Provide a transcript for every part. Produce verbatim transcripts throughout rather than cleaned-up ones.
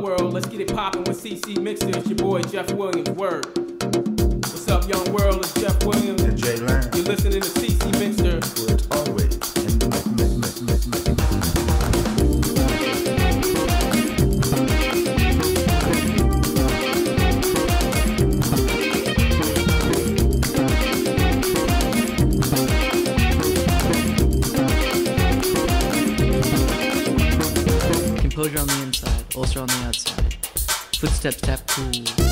world, let's get it poppin' with C C Mixer. It's your boy Jeff Williams, word. What's up, young world? It's Jeff Williams. And Jay Lamb. You're listening to C C Mixer. Where it's always in the mix, mix, mix, mix, mix. Composure on the inside, ulcer on the outside. Footsteps tap cool.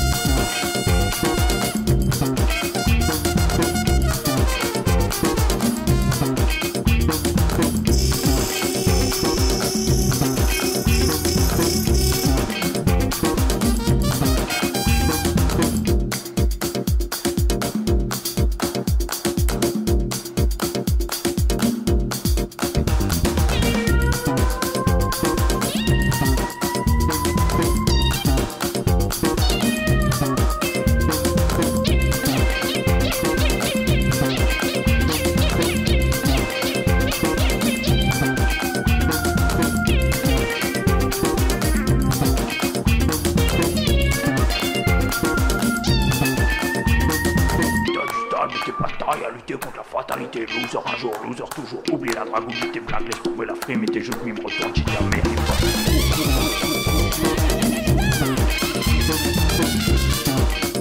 Lutter contre la fatalité, loser un jour, loser toujours. Oubliez la drague, oubliez tes blagues, laisse tomber la frime et tes jeux de mime, retourne, tu t'y mérites pas.